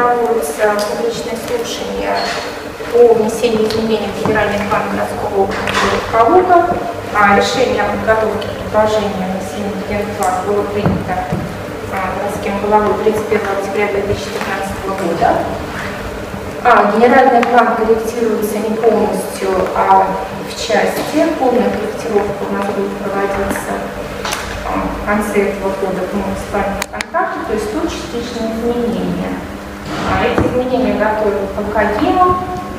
проводятся публичные слушания по внесению изменений в Генеральный план городского округа Калуга. Решение о подготовке предложения внесения в Генеральный план было принято городским головой 31 октября 2015 года. Генеральный план корректируется не полностью, а в части. Полная корректировка у нас будет проводиться в конце этого года по муниципальному контракту, то есть тут частичные изменения. Эти изменения готовят КГИМ.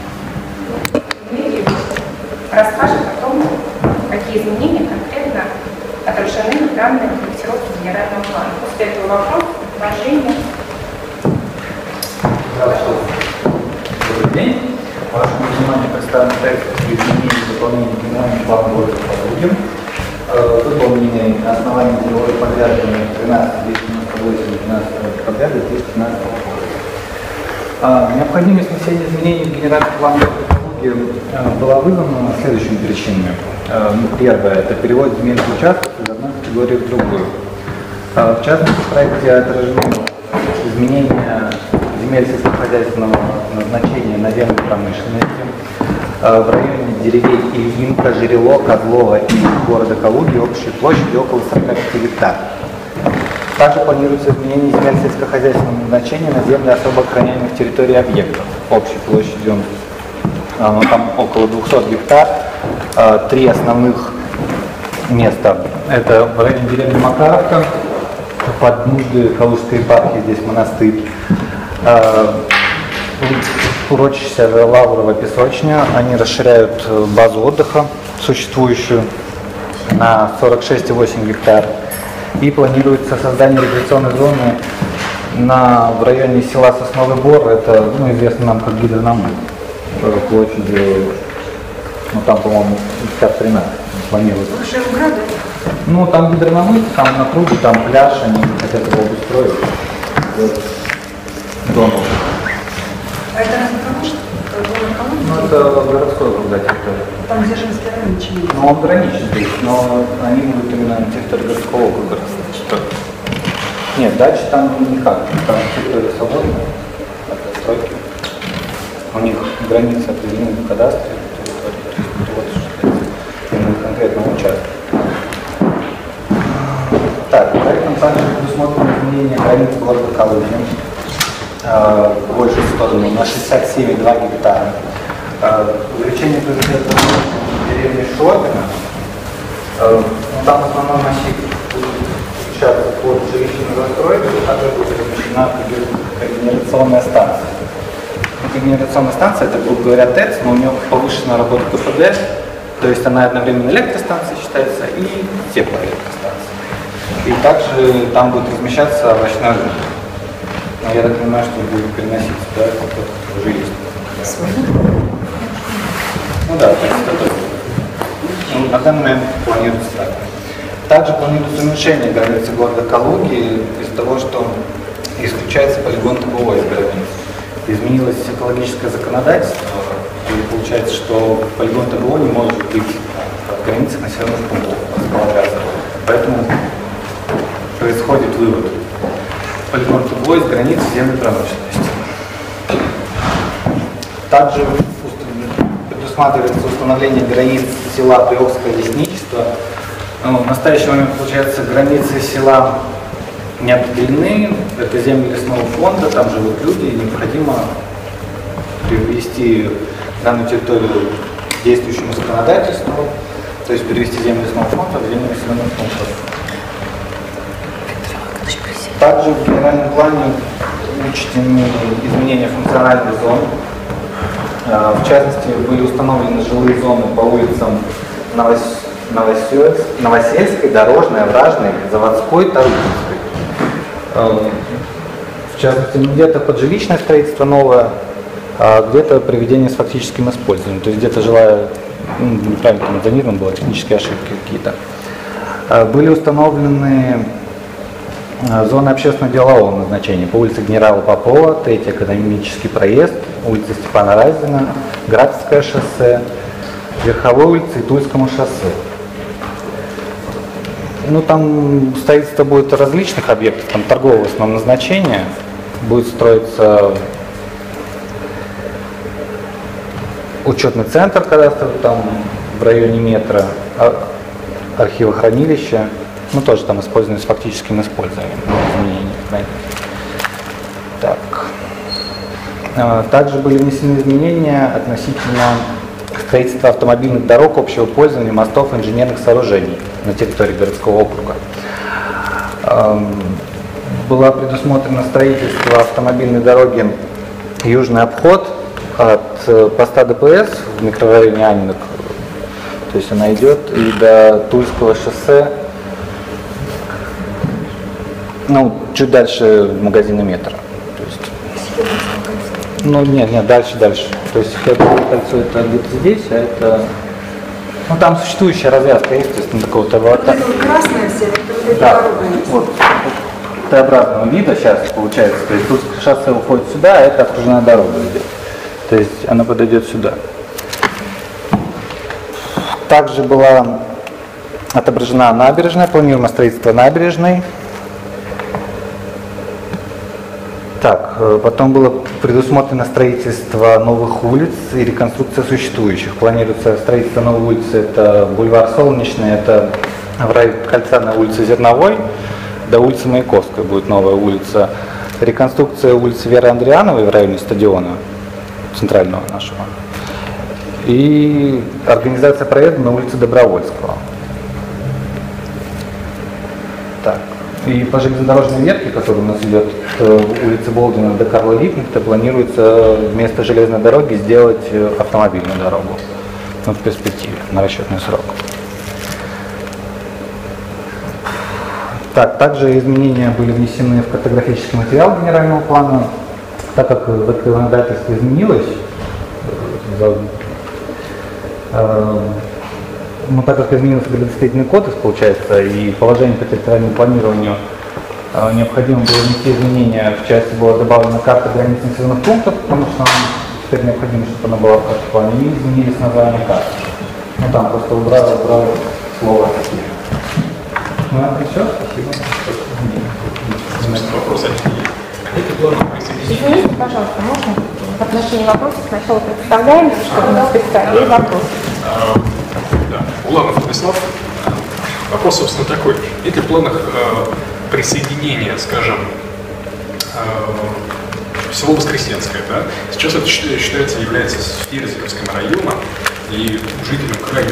Расскажет о том, какие изменения конкретно отражены в данной корректировке генерального плана. После этого вопрос, предложение. Добрый день. Вашему вниманию представлен проект изменений и дополнения генерального плана города Калуги. Выполнены на основании деловой подряда 13-298-12 подряда 2015 года. Необходимость внесения изменений в генеральный план города Калуги была вызвана следующими причинами. Первое – это перевод земельных участков из одной категории в другую. В частности, в проекте отражены изменения земель сельскохозяйственного назначения на землю промышленности в районе деревень Ильинка, Жирило, Козлова и города Калуги общей площадью около 45 гектаров. Также планируется изменение земель сельскохозяйственного назначения на земли особо охраняемых территорий объектов общей площадью там около 200 гектар. Три основных места. Это в районе деревни Макаровка, под нужды Калужской епархии, здесь монастырь. Урочище Лаврова песочня, они расширяют базу отдыха, существующую, на 46,8 гектар. И планируется создание рекреационной зоны в районе села Сосновый Бор, это известно нам как Гидронамы, площадью, там, по-моему, 50-13 планируется. Там Гидронамы, там на пруде, там пляж, они хотят его обустроить. Вот. Дома. А это разве Калужский? Это городской округ, да, территория. Там Дзержинский район ничего нет. Он граничит здесь, но они будут именно на территории городского округа. Нет, дальше там никак. Там территория свободная от стройки. У них границы определены в кадастре территории. Именно конкретного участка. Так, проектом также предусмотрено изменение границ города Калуги в большую сторону на 67,2 гектара. Увеличение приоритета деревни Шопина. Там в основном массив сейчас под жилищной застройкой, также будет размещена когенерационная станция. Когенерационная станция — это, грубо говоря, ТЭЦ, но у нее повышенная работа КПД, то есть она одновременно электростанция считается и теплоэлектростанция. И также там будет размещаться овощной рынок. Но я так понимаю, что будет переноситься, да, это уже есть. Да, то есть это на данный момент планируется так. Также планируется уменьшение границы города Калуги из-за того, что исключается полигон ТБО из границ. Изменилось экологическое законодательство, и получается, что полигон ТБО не может быть в границах населенных пунктов располагаться. Поэтому происходит вывод. Полигон ТБО из границ земли промышленности. Также предусматривается установление границ села Приокское лесничество. В настоящий момент, получается, границы села не определены. Это земли лесного фонда, там живут люди, и необходимо привести данную территорию к действующему законодательству, то есть перевести земли лесного фонда в земли населенных пунктов. Также в генеральном плане учтены изменения функциональных зон. В частности, были установлены жилые зоны по улицам Новосельской, Дорожной, Овражной, Заводской, Тарутинской. В частности, где-то под жилищное строительство новое, а где-то приведение с фактическим использованием. То есть где-то жилая, неправильно там зонировано было, технические ошибки какие-то. Были установлены зоны общественно-делового назначения по улице Генерала Попова, Третий экономический проезд, улица Степана Разина, Градское шоссе, Верховой улице и Тульскому шоссе. Там строительство будет различных объектов, там торгового в основном назначения, будет строиться учетный центр кадастровый там в районе метро, архивохранилище, ну тоже там используется с фактическим использованием изменений. Так. Также были внесены изменения относительно строительства автомобильных дорог общего пользования, мостов и инженерных сооружений на территории городского округа. Было предусмотрено строительство автомобильной дороги «Южный обход» от поста ДПС в микрорайоне Анинок, то есть она идет и до Тульского шоссе, ну, чуть дальше магазина «Метро». То есть, ну, нет, дальше. То есть это кольцо это где-то здесь, а это... Ну, там существующая развязка есть, то есть на такого-то волота. Это вот красная вся, это да, дорога есть. вот Т-образного вида сейчас получается. То есть тут шоссе уходит сюда, а это окружная дорога идет. То есть она подойдет сюда. Также была отображена набережная, планируемое строительство набережной. Так, потом было предусмотрено строительство новых улиц и реконструкция существующих. Планируется строительство новой улицы, это бульвар Солнечный, это в районе кольца на улице Зерновой, до улицы Маяковской будет новая улица. Реконструкция улицы Веры Андриановой в районе стадиона центрального нашего. И организация проезда на улице Добровольского. Так. И по железнодорожной ветке, которая у нас идет с улицы Болдина до Карла Липкнехта, планируется вместо железной дороги сделать автомобильную дорогу, ну, в перспективе, на расчетный срок. Так, также изменения были внесены в картографический материал генерального плана, так как законодательство изменилось, ну, так как изменился градостроительный кодекс, получается, и положение по территориальному планированию, необходимо было внести изменения, в части была добавлена карта границ населенных пунктов, потому что нам теперь необходимо, чтобы она была в карте плане, и изменились названия карт. Ну, там просто убрали слово такие. Ну, это все, спасибо. Извините, пожалуйста, можно в отношении вопросов сначала представляем, чтобы нас представили, и вопрос. Да. Уланов Владислав. Вопрос, собственно, такой. Нет ли в планах присоединения, скажем, село Воскресенское, да? Сейчас это считается, является Ферзиковским районом, и жителям крайне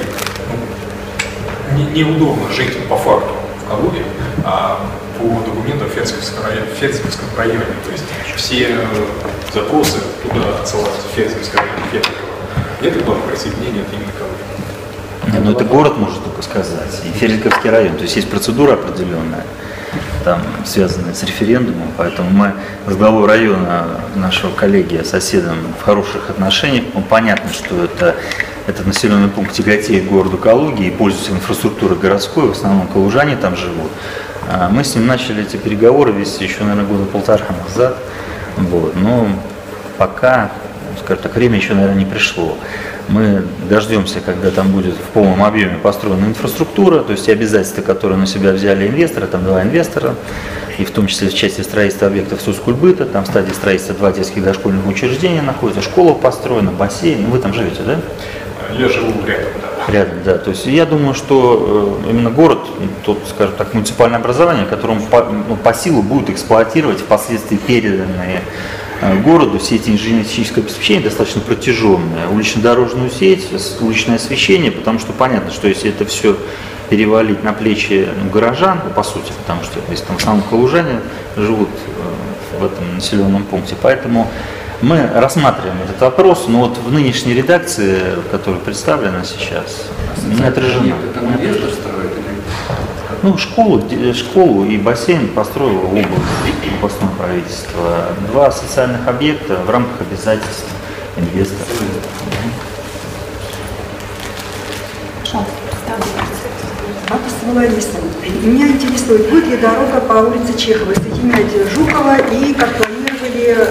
неудобно жить по факту в Калуге, а по документам Ферзиковского района. То есть все запросы туда отсылаются в Ферзиковский район, Ферзиково. Нет ли планов присоединения от имени Калуги? Ну, это город может только сказать, и Ферзиковский район, то есть есть процедура определенная, там, связанная с референдумом, поэтому мы с главой района, нашего коллеги, соседом в хороших отношениях, понятно, что этот населенный пункт тяготеет к городу Калуге и пользуется инфраструктурой городской, в основном калужане там живут. Мы с ним начали эти переговоры вести еще, наверное, года полтора назад, вот, но пока, скажем так, время еще, наверное, не пришло. Мы дождемся, когда там будет в полном объеме построена инфраструктура, то есть обязательства, которые на себя взяли инвесторы, там 2 инвестора, и в том числе в части строительства объектов соцкультбыта, там в стадии строительства 2 детских дошкольных учреждения находятся, школа построена, бассейн, вы там живете, да? Я живу рядом, да. Рядом, да. То есть я думаю, что именно город, тот, скажем так, муниципальное образование, которому по силу будет эксплуатировать впоследствии переданные городу сеть инженерно-технического обеспечения достаточно протяженная, улично-дорожную сеть, уличное освещение, потому что понятно, что если это все перевалить на плечи горожан, по сути, потому что если там в основном калужане живут в этом населенном пункте, поэтому мы рассматриваем этот вопрос, но вот в нынешней редакции, которая представлена сейчас, не отражена. Ну, школу и бассейн построило областное правительство. 2 социальных объекта в рамках обязательств инвесторов. Меня интересует, будет ли дорога по улице Чехова соединять Жукова и, как планировали,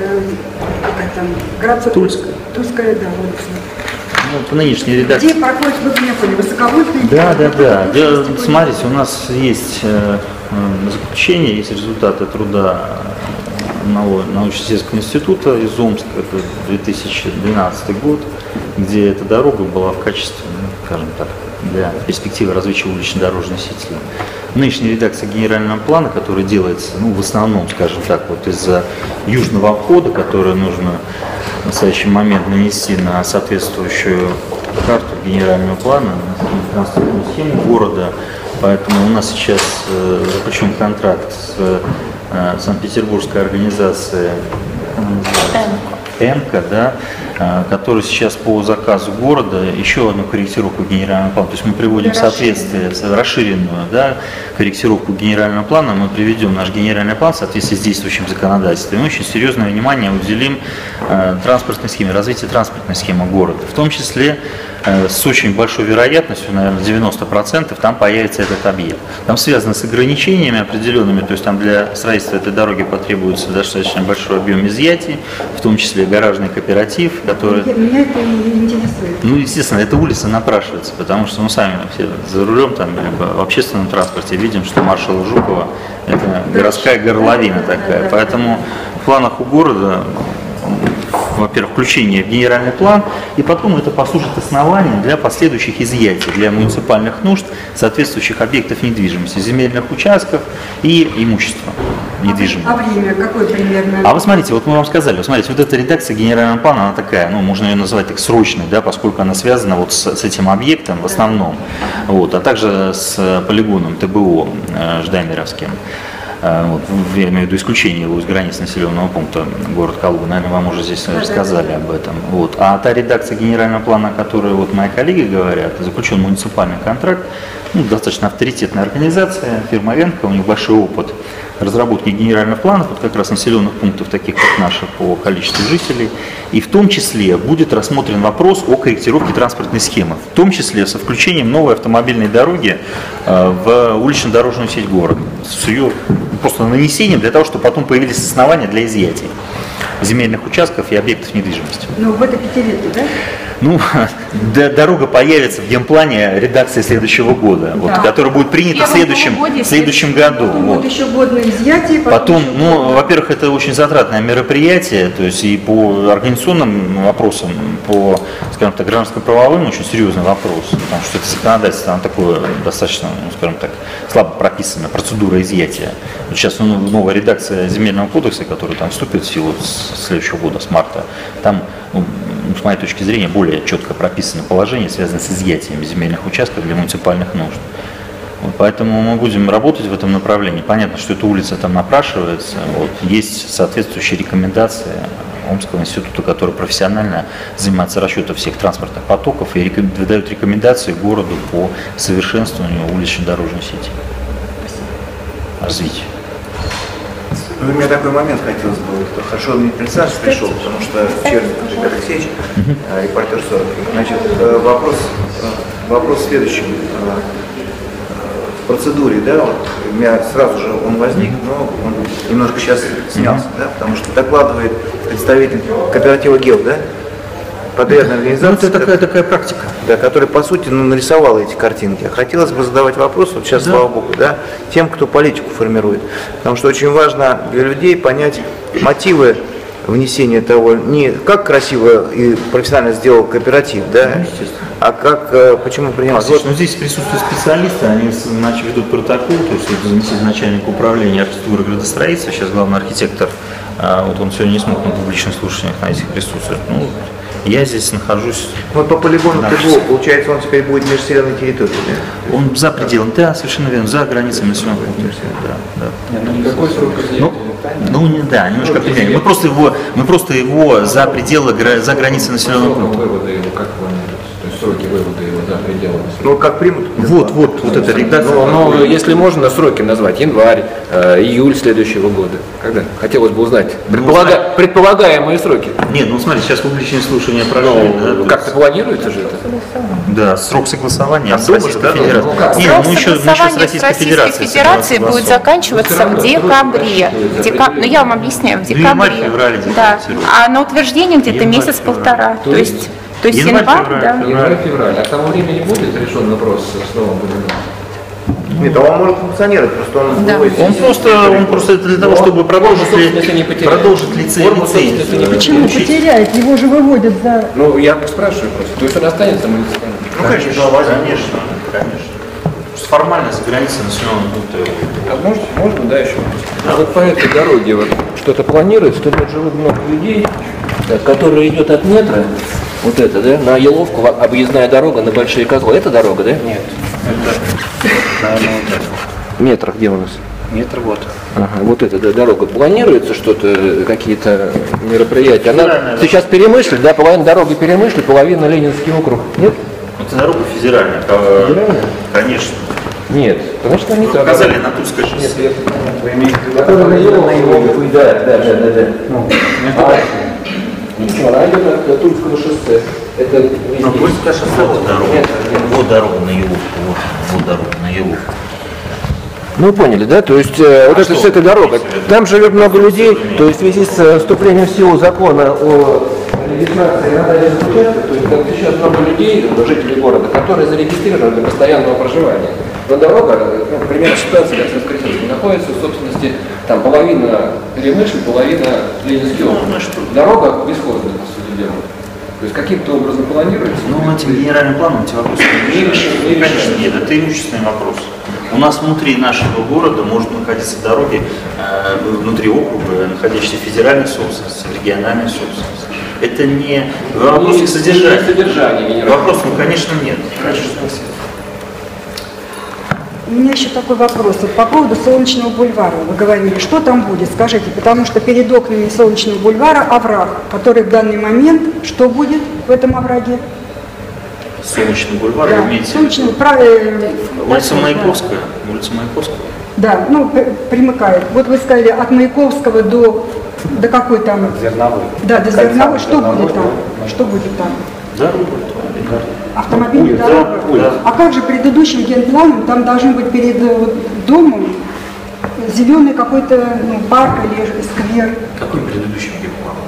Тульская, да, улица. Ну, по нынешней редакции. Где проходит, вы меня поняли, высоковольтный? Да. Смотрите, у нас есть заключение, есть результаты труда одного научно-исследовательского института из Омска, это 2012 год, где эта дорога была в качестве, скажем так, для перспективы развития улично-дорожной сети. Нынешняя редакция генерального плана, которая делается, в основном, скажем так, вот из-за южного обхода, который нужно в настоящий момент нанести на соответствующую карту генерального плана, на транспортную схему города. Поэтому у нас сейчас заключен контракт с Санкт-Петербургской организацией ЭМКО, да, который сейчас по заказу города еще одну корректировку генерального плана. То есть мы приводим в соответствие, расширенную, да, корректировку генерального плана, мы приведем наш генеральный план в соответствии с действующим законодательством. И очень серьезное внимание уделим транспортной схеме, развитию транспортной схемы города. В том числе с очень большой вероятностью, наверное, 90%, там появится этот объект. Там связано с ограничениями определенными, то есть там для строительства этой дороги потребуется достаточно большой объем изъятий, в том числе гаражный кооператив, который... Меня это не интересует. Естественно, эта улица напрашивается, потому что мы сами все за рулем там, либо в общественном транспорте видим, что маршала Жукова – это городская горловина такая. Поэтому в планах у города, во-первых, включение в генеральный план, и потом это послужит основанием для последующих изъятий для муниципальных нужд соответствующих объектов недвижимости, земельных участков и имущества недвижимого. А время какое примерно? А вы смотрите, вот мы вам сказали, вот эта редакция генерального плана, она такая, можно ее назвать так срочной, да, поскольку она связана вот с этим объектом в основном, вот, а также с полигоном ТБО Ждамировским. Вот, я имею в виду исключение его из границ населенного пункта город Калуга, наверное, вам уже здесь рассказали об этом. Вот. А та редакция генерального плана, о которой вот мои коллеги говорят, заключен муниципальный контракт, достаточно авторитетная организация, фирма ЭНКО, у них большой опыт разработки генеральных планов, вот как раз населенных пунктов, таких как наши, по количеству жителей. И в том числе будет рассмотрен вопрос о корректировке транспортной схемы, в том числе со включением новой автомобильной дороги в улично-дорожную сеть города, с ее просто нанесением для того, чтобы потом появились основания для изъятий земельных участков и объектов недвижимости. В этой пятилетке, да? Дорога появится в генплане редакции следующего года, вот, который будет принят в следующем году. Вот еще год на изъятие. Потом, во-первых, это очень затратное мероприятие, то есть и по организационным вопросам, по, скажем так, гражданско-правовым очень серьезный вопрос, потому что это законодательство, оно такое достаточно, скажем так, слабо прописано, процедура изъятия. Вот сейчас новая редакция земельного кодекса, которая там вступит в силу с следующего года, с марта, там, с моей точки зрения, более четко прописано положение, связанное с изъятием земельных участков для муниципальных нужд. Вот, поэтому мы будем работать в этом направлении. Понятно, что эта улица там напрашивается. Вот, есть соответствующие рекомендации Омского института, который профессионально занимается расчетом всех транспортных потоков и выдает рекомендации городу по совершенствованию улично-дорожной сети. Развитию. У меня такой момент хотелось бы. Хорошо, мне представить пришел, потому что Черный Игорь Алексеевич, репортер 40. Значит, вопрос следующий. В процедуре, да, вот, у меня сразу же он возник, но он немножко сейчас снялся, да, потому что докладывает представитель кооператива ГЕЛ, да, подрядная организация. Это такая практика. Да, которая, по сути, нарисовала эти картинки. Хотелось бы задавать вопрос, вот сейчас, слава богу, да, тем, кто политику формирует. Потому что очень важно для людей понять мотивы внесения того, не как красиво и профессионально сделал кооператив, да, а как, почему принимал. Вот. Здесь присутствуют специалисты, они ведут протокол, то есть это заместитель начальника управления архитектуры и градостроительства, сейчас главный архитектор, вот он сегодня не смог на публичных слушаниях на этих присутствовать. Я здесь нахожусь. Вот по полигону ТБО, получается, он теперь будет межселенной территорией, да? Он за пределами, да, совершенно верно, за границами населенного пункта. Да. Какой срок изъятия? Да, немножко определение. Мы просто его за пределы, за границы населенного пункта. Вывода его, как планируется? То есть сроки вывода его за пределы. Как примут? Вот это редакция. Если можно сроки назвать, январь, июль следующего года. Когда? Хотелось бы узнать. Предполагаемые сроки. Нет, смотри, сейчас публичные слушания прошли. Как-то планируется же это? Да, срок согласования с Российской Федерацией. Срок согласования с Российской Федерацией будет заканчиваться в декабре. Я вам объясняю, в декабре. Да. А на утверждение где-то месяц-полтора. То есть январь, да. Январь-февраль. А к тому времени будет решен вопрос с новым полигоном? Нет, а он может функционировать, просто он... Да. Он просто это для того, чтобы продолжить лицензию. Почему потеряет? Его же выводят за... Ну, я спрашиваю просто. То есть он останется муниципальным? Ну, конечно. Формально за границей населенного пункта. А можно, да, еще? А вот по этой дороге вот что-то планируется, тут вот живут много людей, которая идет от метро, вот это, да, на Еловку, объездная дорога на Большие Козлы. Это дорога, да? Нет, это, наверное, вот это. Метр где у нас? Метр вот. Ага, вот эта да, дорога. Планируется что-то, какие-то мероприятия? Она сейчас Перемышль, да, половина дороги Перемышль, половина Ленинский округ. Нет? Это дорога федеральная. Федеральная? Конечно. Нет, конечно, не так. Показали на Тульское шоссе. Вы имеете в виду, Которая на Еловку, да. Ничего. Она идет от Тульского шоссе. Это Ну, Тульское шоссе, вот дорога. Вот дорога на Еловку. Вот дорога на Еловку. Ну, поняли, да? То есть вот это с этой дорогой. Там живет много людей, то есть в связи с вступлением в силу закона о регистрации на дальних участках, то есть как сейчас много людей, жителей города, которые зарегистрированы для постоянного проживания. Но дорога, примерно ситуация, как в Воскресенске, находится в собственности, там половина Перемышль, половина Ленинский округ. Дорога бесхозная, по сути дела. То есть каким-то образом планируется? Ну, этим генеральным планом эти вопросы не решают. Конечно, нет, это имущественный вопрос. У нас внутри нашего города может находиться дороги, внутри округа, находящиеся в федеральной собственности, в региональной собственности. Это не вопрос их содержания. Вопрос, ну, конечно, нет. Конечно, спасибо. У меня еще такой вопрос. Вот по поводу Солнечного бульвара вы говорили, что там будет, скажите, потому что перед окнами Солнечного бульвара овраг, который в данный момент, что будет в этом овраге? Солнечный бульвар, Да, вы имеете в Солнечный, виду? Улица Маяковская. Улица Маяковская. Да, ну, примыкает. Вот вы сказали, от Маяковского до какой там? Зерновой. Да, до Зерновой. Что Зерновой, будет там? да. Что будет там? Дорога. Автомобильная дорога? Да. А как же предыдущим генпланом, там должен быть перед домом зеленый какой-то парк или сквер? Какой предыдущий генплан?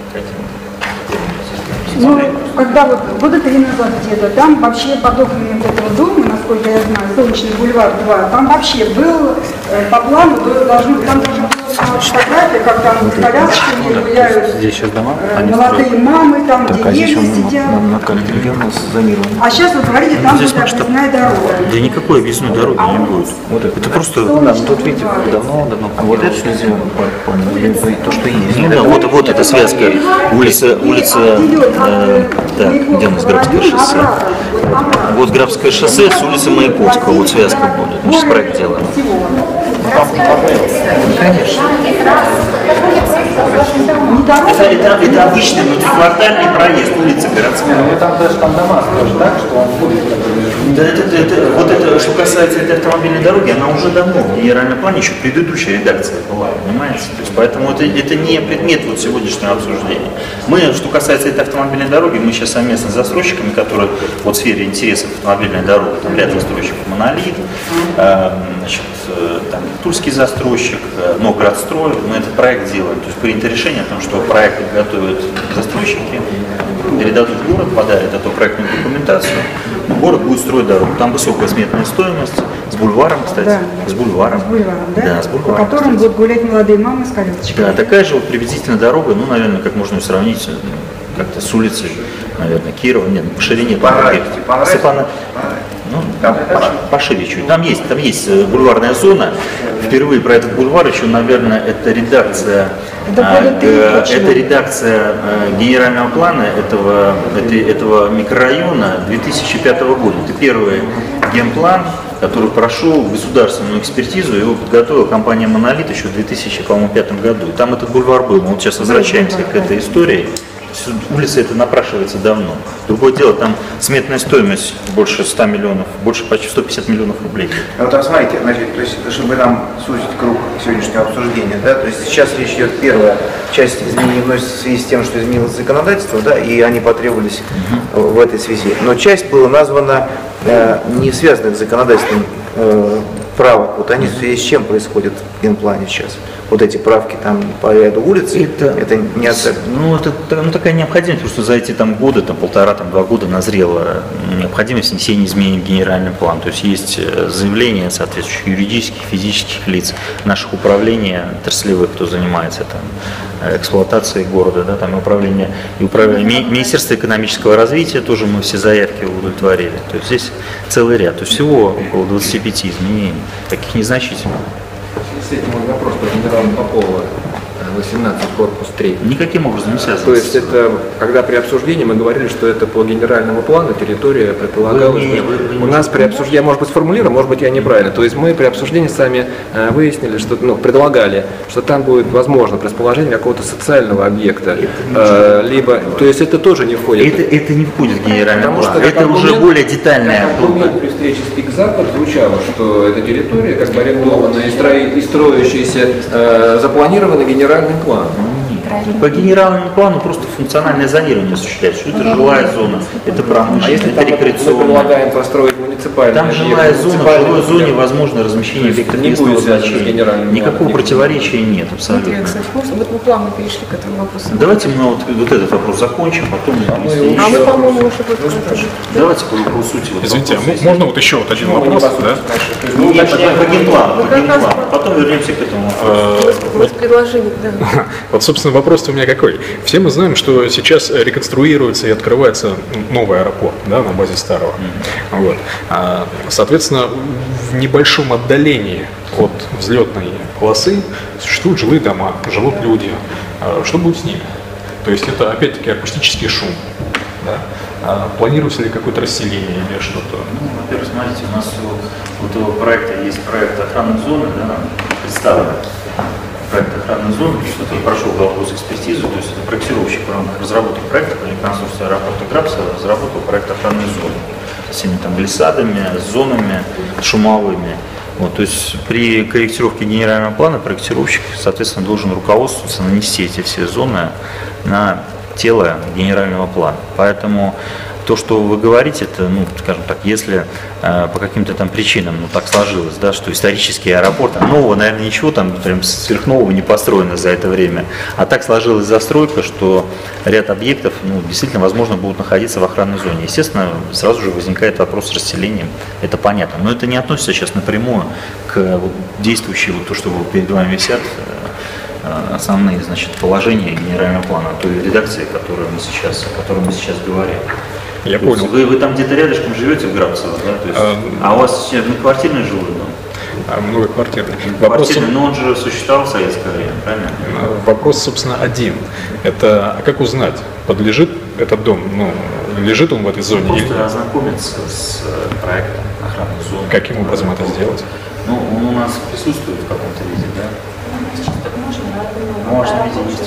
Ну, когда вот года 3 назад где-то, там вообще под окнами этого дома, насколько я знаю, Солнечный бульвар 2, там вообще был, по плану, там должна была фотография, как там с колясками гуляют Здесь сейчас дома? молодые мамы, там деревья сидят. А сейчас, вы говорите, там будет объездная дорога. Да никакой объездной дороги не будет. Вот это просто... Тут видите, давно. А вот это что сделано? То, что есть. Ну да, вот эта связка. Улица, так, где у нас Графское шоссе? Вот Графское шоссе с улицы Маяковского, вот связка будет. Мы сейчас проект делаем. Конечно. Это обычный внутриквартальный проезд, улица городская. Ну, там даже дома тоже так, что он будет... Да, вот это, что касается этой автомобильной дороги, она уже давно в генеральном плане, еще предыдущая редакция была, понимаете? То есть, поэтому это не предмет вот сегодняшнего обсуждения. Мы, что касается этой автомобильной дороги, мы сейчас совместно с застройщиками, которые вот в сфере интересов автомобильной дороги, там ряд застройщиков «Монолит», значит, там, Тульский застройщик, Новгородстрой, мы этот проект делаем. То есть принято решение о том, что проект готовят застройщики, передадут в город, подарят эту проектную документацию, город будет строить дорогу. Там высокая сметная стоимость, с бульваром, кстати. Да. С бульваром. С бульваром, да? Да, с бульваром. По которым будут гулять молодые мамы с колясочками. Да, такая же вот приблизительно дорога, ну, наверное, как можно сравнить как-то с улицей, наверное, Кирова, нет, по ширине. Степана, ну, пошире чуть. Там есть бульварная зона. Впервые про этот бульвар еще, наверное, это редакция генерального плана этого микрорайона 2005 года. Это первый генплан, который прошел государственную экспертизу, его подготовила компания «Монолит» еще в 2005 году. И там этот бульвар был. Мы вот сейчас возвращаемся к этой истории. Улица это напрашивается давно. Другое дело, там сметная стоимость больше 100 миллионов, больше почти 150 миллионов рублей. Ну, там смотрите, значит, то есть, чтобы нам сузить круг сегодняшнего обсуждения, да, то есть сейчас речь идет, первая часть изменений вносится в связи с тем, что изменилось законодательство, да, и они потребовались в этой связи. Но часть была названа не связанной с законодательством права. Вот они в связи с чем происходят в генплане сейчас? вот эти правки там по ряду улиц, это не отца. Ну, это такая необходимость, потому что за эти там годы, там, 1,5-2 года назрела необходимость внесения изменений в генеральный план. То есть есть заявления соответствующих юридических, физических лиц, наших управлений отраслевых, кто занимается там, эксплуатацией города, да, там, управление Министерства экономического развития, тоже мы все заявки удовлетворили. То есть здесь целый ряд. То есть всего около 25 изменений, таких незначительных. С этим вопрос по генералу Попова, 18, корпус 3. Никаким образом не связано. То есть это, когда при обсуждении мы говорили, что это по генеральному плану территория предполагалась. У нас при обсуждении, я, может быть, сформулировал, может быть, я неправильно. То есть мы при обсуждении сами выяснили, что, предлагали, что там будет возможно расположение какого-то социального объекта. Либо, то есть это тоже не входит. Это не входит в генеральный план. Что Это уже более детальная. При встрече с ПИК-Запад звучало, что эта территория как бы арендованная и строящаяся, запланирована генеральным планом. По генеральному плану просто функциональное зонирование осуществляется. Что это жилая зона, это промышленная, это рекреационная. Мы предлагаем построить муниципальную. Там жилая зона, в жилой зоне возможно размещение объектов местного значения. Никакого противоречия нет абсолютно. Кстати, можно? Вот мы плавно перешли к этому вопросу. Давайте мы вот этот вопрос закончим, потом мы, по-моему, уже давайте по сути. Извините, можно вот еще вот один вопрос, да? По генплану, потом вернемся к этому вопросу. Предложение, да. Вот, собственно, вопрос-то у меня какой. Все мы знаем, что сейчас реконструируется и открывается новый аэропорт, да, на базе старого. Вот. Соответственно, в небольшом отдалении от взлетной полосы существуют жилые дома, живут люди. Что будет с ними? То есть это, опять-таки, акустический шум. Да? Планируется ли какое-то расселение или что-то? Ну, во-первых, смотрите, у нас у этого проекта есть проект охранной зоны, да, представлен. Проект охранной зоны, что-то прошел экспертизу, то есть это проектировщик в рамках разработки проекта по реконструкции аэропорта Грабса разработал проект охранной зоны с всеми там глиссадами, зонами шумовыми. Вот, то есть при корректировке генерального плана проектировщик, соответственно, должен руководствоваться, нанести эти все зоны на тело генерального плана. Поэтому то, что вы говорите, это, скажем так, если по каким-то там причинам, так сложилось, да, что исторический аэропорт, нового, наверное, ничего там прям сверхнового не построено за это время, а так сложилась застройка, что ряд объектов, действительно, возможно, будут находиться в охранной зоне. Естественно, сразу же возникает вопрос с расселением, это понятно, но это не относится сейчас напрямую к действующему, то, что перед вами висят, основные, положения генерального плана, той редакции, о которой мы сейчас говорим. Я понял. Вы там где-то рядышком живете в Грабцево, да? То есть, а у вас многоквартирный жилой дом? Многоквартирный. Но он же существовал в советское время, правильно? Вопрос, собственно, один. Это, как узнать, подлежит этот дом, лежит он в этой зоне? Просто ознакомиться с проектом охранной зоны. Каким образом это сделать? Он у нас присутствует в каком-то виде, да? Можно видеть.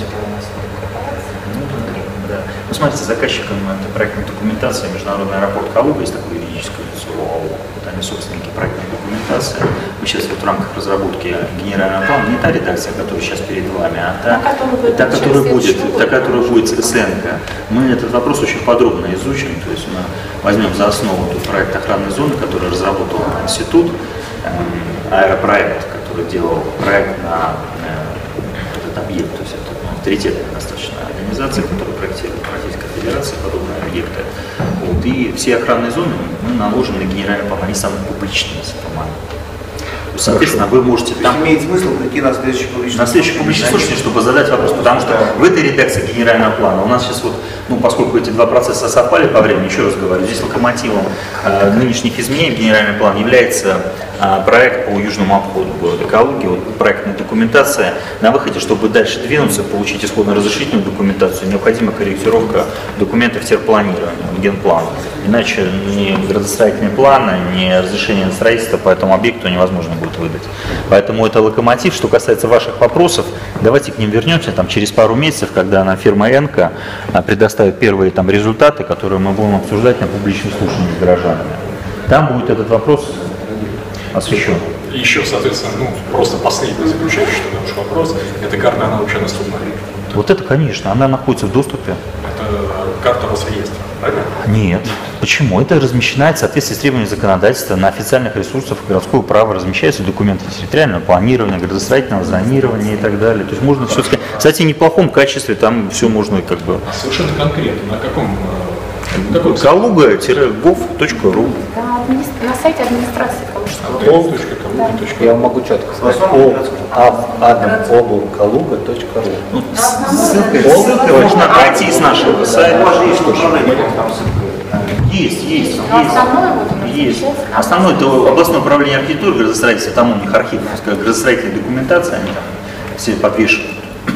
Да. Смотрите, заказчиком этой проектной документации Международный аэропорт Калуга, есть такое юридическое лицо ОАО, вот они собственники проектной документации. Мы сейчас в рамках разработки генерального плана, не та редакция, которая сейчас перед вами, а та, которая будет СНК. Мы этот вопрос очень подробно изучим, то есть мы возьмем за основу тот проект охранной зоны, который разработал институт, аэропроект, который делал проект на этот объект, то есть это авторитетная достаточно организация, которая проектирует Российская Федерация подобные объекты. Вот, и все охранные зоны мы наложим на генеральный план, они самые публичные, соответственно, вы можете там... Имеет смысл прийти на следующий публичный слушание, чтобы задать вопрос, потому что в этой редакции генерального плана у нас сейчас поскольку эти два процесса совпали по времени, еще раз говорю, здесь локомотивом нынешних изменений в генеральный план является проект по южному обходу города Калуги, проектная документация. На выходе, чтобы дальше двинуться, получить исходно-разрешительную документацию, необходима корректировка документов терпланирования, генплана. Иначе ни градостроительные планы, ни разрешение на строительство по этому объекту невозможно будет выдать. Поэтому это локомотив. Что касается ваших вопросов, давайте к ним вернемся через пару месяцев, когда нам фирма «Энка» предоставит первые результаты, которые мы будем обсуждать на публичном слушании с горожанами. Там будет этот вопрос освещен. Еще, соответственно, просто последний заключающий наш вопрос, эта карта, она вообще доступна? Вот это, конечно, она находится в доступе. Это карта Росреестра, правильно? Нет. Почему? Это размещается в соответствии с требованиями законодательства на официальных ресурсах городского права, размещаются документы территориального планирования, градостроительного зонирования и так далее. То есть можно все сказать. Кстати, в неплохом качестве, там все можно как бы... Совершенно конкретно, на каком... Kaluga-gov.ru. На сайте администрации Калужского. Я могу четко сказать. Adam.Kaluga.ru. Ну, ссылка можно пройти с нашего сайта. Есть. Основное это областное управление архитектуры, градостроительства, там у них архив градостроительной документации, они там все подвешены.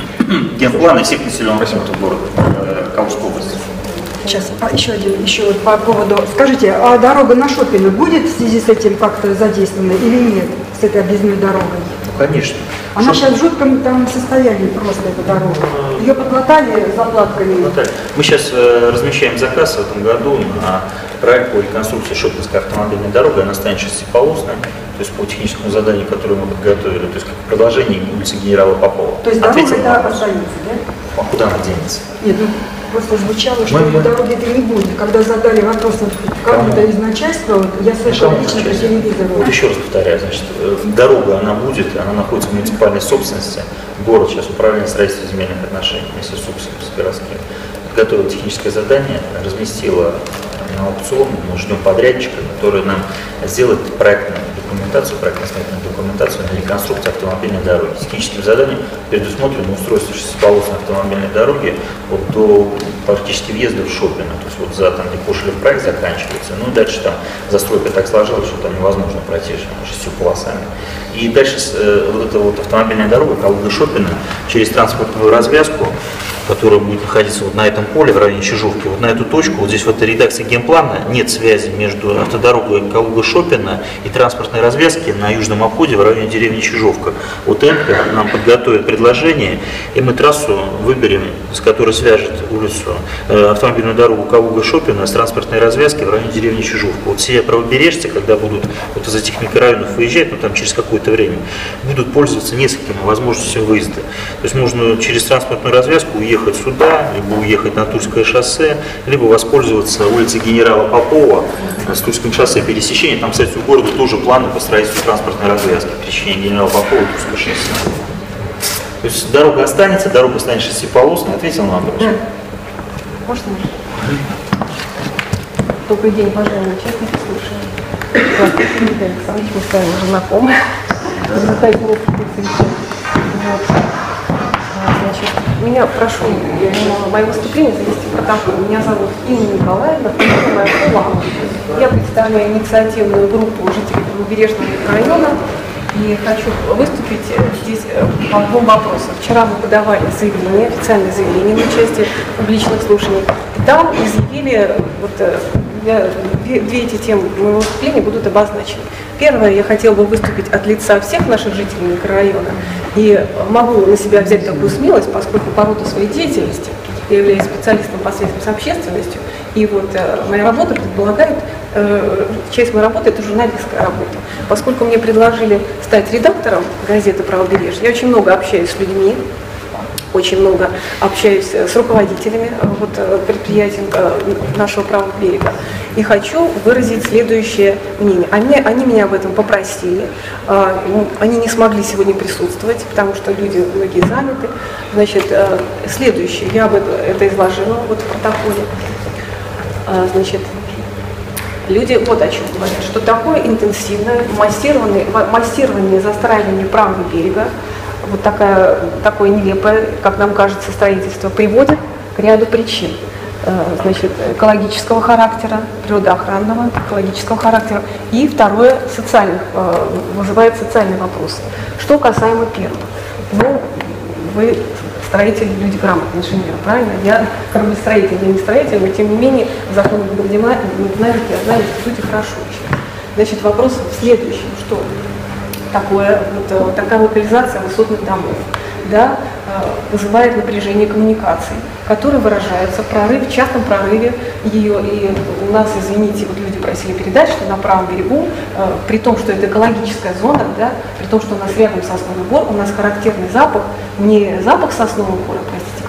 Генпланы всех населенных пунктов города Калужской области. Сейчас, еще вот по поводу, скажите, а дорога на Шопино будет в связи с этим как-то задействована или нет, с этой объездной дорогой? Ну, конечно. Она сейчас в жутком там состоянии просто, эта дорога. Ее подлатали заплатками. Мы сейчас размещаем заказ в этом году на проект по реконструкции Шопинской автомобильной дороги. Она станет шестиполосной, то есть по техническому заданию, которое мы подготовили, то есть как продолжение улицы генерала Попова. То есть дорога это остается, да? А куда она денется? Нет, ну просто звучало, что по дороге это не будет. Когда задали вопрос кому-то из начальства, вот, я слышала лично по телевизору. Вот еще раз повторяю, значит, дорога она будет, она находится в муниципальной собственности. Город сейчас управление строительства земельных отношений вместе с СУКСом, с городским. Подготовила техническое задание, разместила на аукцион, мы ждем подрядчика, который нам сделает проектную проектно-сметную документацию на реконструкцию автомобильной дороги. С техническим заданием предусмотрено устройство шестиполосной автомобильной дороги вот до практически въезда в Шопино, то есть вот за там, где Кошелев проект заканчивается, ну и дальше там застройка так сложилась, что там невозможно пройти 6 полосами. И дальше вот эта вот автомобильная дорога Калуга-Шопино через транспортную развязку, которая будет находиться вот на этом поле в районе Чижовки, вот на эту точку, вот здесь в этой редакции генплана нет связи между автодорогой Калуга-Шопино и транспортной развязки на южном обходе в районе деревни Чижовка. Вот ЭНКО нам подготовит предложение, и мы трассу выберем, с которой свяжет улицу, автомобильную дорогу Калуга-Шопино с транспортной развязки в районе деревни Чижовка. Вот все правобережцы, когда будут вот из этих микрорайонов выезжать, ну там через какое-то время, будут пользоваться несколькими возможностями выезда. То есть можно через транспортную развязку уехать сюда, либо уехать на Тульское шоссе, либо воспользоваться улицей генерала Попова с Тульским шоссе пересечения. Там, кстати, у города тоже планы по строительству транспортной развязки, пересечения генерала Попова и Тульское шоссе. То есть дорога останется, дорога станет шестиполосной. Ответил на вопрос? Да. Можно? Добрый день, уважаемые участники слушания. Здравствуйте, Дмитрий Александрович, мы с вами уже знакомы. В результате нескольких совещаний. Значит, меня прошу мое выступление завести в протокол. Меня зовут Инна Николаевна, моя Кулама. Я представляю инициативную группу жителей Правобережного района и хочу выступить здесь по двум вопросам. Вчера мы подавали заявление, официальное заявление на участие в публичных слушаниях. И там изъявили, вот, две эти темы моего выступления будут обозначены. Первое, я хотела бы выступить от лица всех наших жителей микрорайона. И могу на себя взять такую смелость, поскольку по роду своей деятельности я являюсь специалистом по связям с общественностью. И вот моя работа предполагает, часть моей работы – это журналистская работа. Поскольку мне предложили стать редактором газеты «Правобережье», я очень много общаюсь с людьми, очень много общаюсь с руководителями вот, предприятий нашего правого берега. И хочу выразить следующее мнение. Они меня об этом попросили. Они не смогли сегодня присутствовать, потому что люди многие заняты. Значит, следующее. Я об это изложила вот в протоколе. Значит, люди вот о чем говорят, что такое интенсивное массирование застраивания правого берега, вот такое нелепое, как нам кажется, строительство приводит к ряду причин. Значит, экологического характера, природоохранного, экологического характера. И второе, вызывает социальный вопрос. Что касаемо первого. Ну, вы строитель, люди грамотные, инженеры, правильно? Я строитель, я не строитель, но тем не менее закон градиматики, я знаю, в институте хорошо учат. Значит, вопрос в следующем, что такое, вот такая локализация высотных домов, да, вызывает напряжение коммуникаций, которые выражаются в частом прорыве ее. И у нас, извините, вот люди просили передать, что на правом берегу, при том, что это экологическая зона, да, при том, что у нас рядом сосновый бор, у нас характерный запах, не запах соснового бора, простите,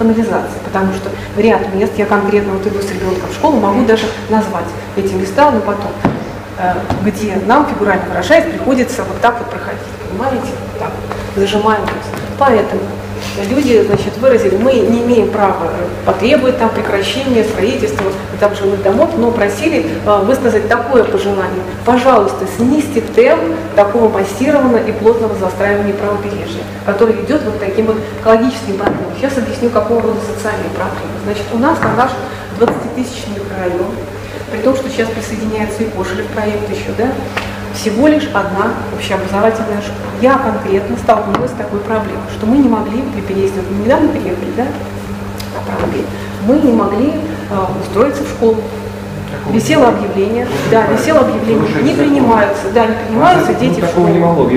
канализации, потому что в ряд мест, я конкретно вот иду с ребенком в школу, могу даже назвать эти места, но потом, где нам, фигурально выражаясь, приходится вот так вот проходить, понимаете, вот так, зажимаем нос. Поэтому люди, значит, выразили, мы не имеем права потребовать там прекращения строительства там жилых домов, но просили высказать такое пожелание. Пожалуйста, снизьте темп такого массированного и плотного застраивания правобережья, который ведет вот к таким вот экологическим проблемам. Сейчас объясню, какого рода социальные проблемы. Значит, у нас на наш 20-тысячный микрорайон, при том, что сейчас присоединяется и Кошелев проект еще, да, всего лишь одна общеобразовательная школа. Я конкретно столкнулась с такой проблемой, что мы не могли при переезде, мы недавно приехали, да, на правобережье, мы не могли устроиться в школу. Висело объявление, да, висело объявление, не принимаются, да, не принимаются дети в школу.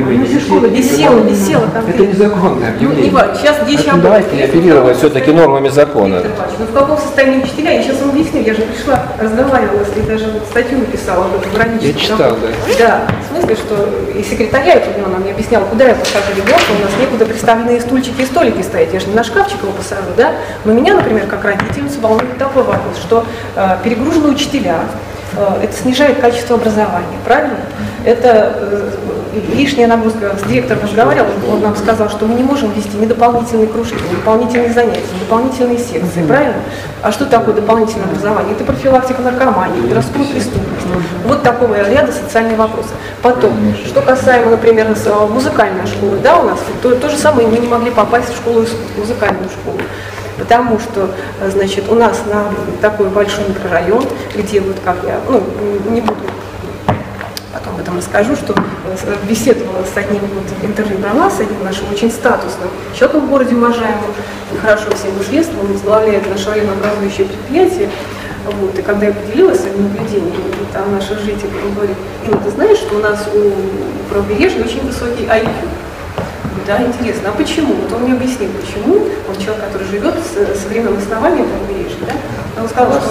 Висело конкретно. Это незаконное объявление. Сейчас дети давайте оперировать все-таки нормами закона. Ну в каком состоянии учителя, я сейчас вам объясню, я же пришла, разговаривала, если даже статью написала, вот, граничную. Я читал, да. Да, в смысле, что и секретаря этого она мне объясняла, куда я посажу ребенка, у нас некуда приставленные стульчики и столики стоять, я же не на шкафчик его посажу, да. Но меня, например, как родительницу волнует такой вопрос, что перегруженные учителя, это снижает качество образования, правильно? Это лишняя нагрузка. С директором разговаривал, он нам сказал, что мы не можем вести ни дополнительные кружки, ни дополнительные занятия, ни дополнительные секции, правильно? А что такое дополнительное образование? Это профилактика наркомании, это раскрут преступности. Вот такого ряда социальные вопросы. Потом, что касаемо, например, музыкальной школы, да, у нас то же самое, мы не могли попасть в школу искусств, музыкальную школу. Потому что, значит, у нас на такой большой микрорайон, где вот как я, ну, не буду, потом об этом расскажу, что беседовала с одним, вот, интервью брала, с одним нашим очень статусным человеком в городе, уважаемым, хорошо всем известным, он возглавляет наше районообразующее предприятие. Вот, и когда я поделилась своим наблюдением, там наших жителей, он говорит: Инна, ты знаешь, что у нас у правобережья очень высокий IQ? Да, интересно, а почему? Вот он мне объяснил, почему. Он человек, который живет со времен основания правобережья, да? Он сказал, что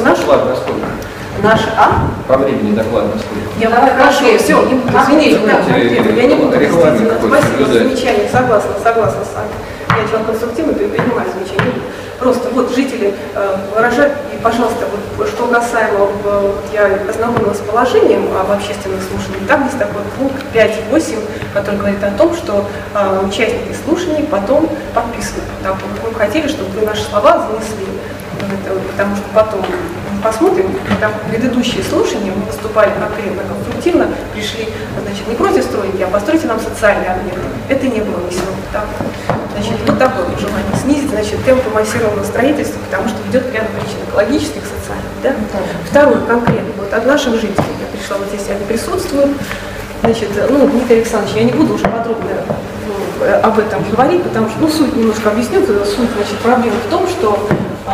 наш По времени доклад насколько? Я хорошо, все, извините, я не буду говорить. Спасибо за замечание, согласна с вами. Я человек конструктивный, принимаю замечания. Просто вот жители выражают, и, пожалуйста, вот, что касаемо, я ознакомилась с положением об общественных слушаниях, там есть такой пункт 5.8, который говорит о том, что участники слушаний потом подписывают. Так, мы хотели, чтобы вы наши слова занесли, потому что потом посмотрим, там предыдущие слушания мы выступали конкретно, конструктивно, пришли, значит, не против стройки, а постройте нам социальный объект. Это не было внесено. Так. Значит, вот такое желание снизить, значит, темпы массированного строительства, потому что ведет к ряду причин экологических, социальных. Да? Второе, конкретно, вот от наших жителей, я пришла, вот здесь они присутствуют, значит, ну, Дмитрий Александрович, я не буду уже подробно об этом говорить, потому что, ну, суть немножко объясню, суть, значит, проблема в том, что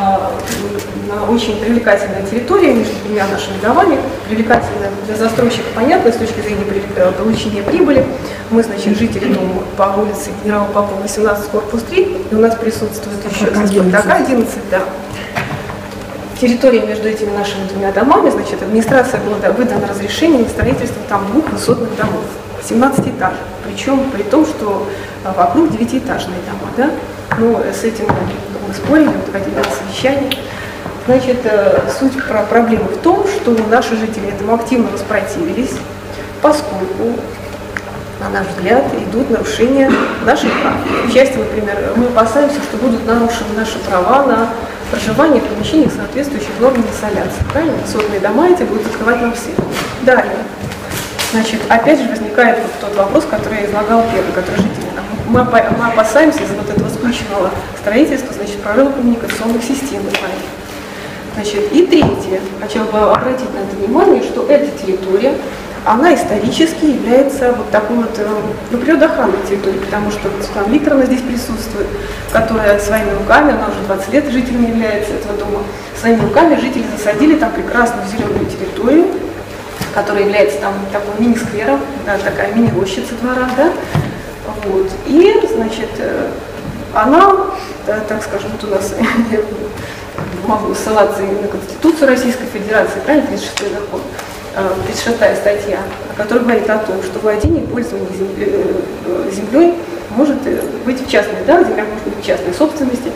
очень привлекательная территория между двумя нашими домами, привлекательная для застройщика, понятно, с точки зрения получения прибыли. Мы, значит, жители дома по улице Генерала Попова, 18, корпус 3, и у нас присутствует еще такая 11, да. Территория между этими нашими двумя домами, значит, администрация была выдана разрешение на строительство там 2 высотных домов, 17 этажей, причем при том, что вокруг 9-этажные дома, да. Ну, с этим мы спорили, вот ходили на совещание. Значит, суть проблемы в том, что наши жители этому активно воспротивились, поскольку, на наш взгляд, идут нарушения наших прав. В части, например, мы опасаемся, что будут нарушены наши права на проживание в помещениях, соответствующих нормам инсоляции. Правильно? Высотные дома эти будут открывать нам свет. Далее. Значит, опять же возникает вот тот вопрос, который я излагал первый, который жители. Мы опасаемся из-за вот этого скучного строительства, значит, прорыва коммуникационных систем. Значит, и третье, хотела бы обратить на это внимание, что эта территория, она исторически является вот такой вот, ну, природоохранной территорией, потому что вот там Викторовна здесь присутствует, которая своими руками, она уже 20 лет жителем является этого дома, своими руками жители засадили там прекрасную зеленую территорию, которая является там такой мини-сквером, да, такая мини-рощица двора, да, вот, и, значит, она, да, так скажем, вот у нас, я могу ссылаться и на Конституцию Российской Федерации, правильно, 36-й закон, 36-я статья, которая говорит о том, что владение и пользование землей может быть в частной, да, земля может быть в частной собственности,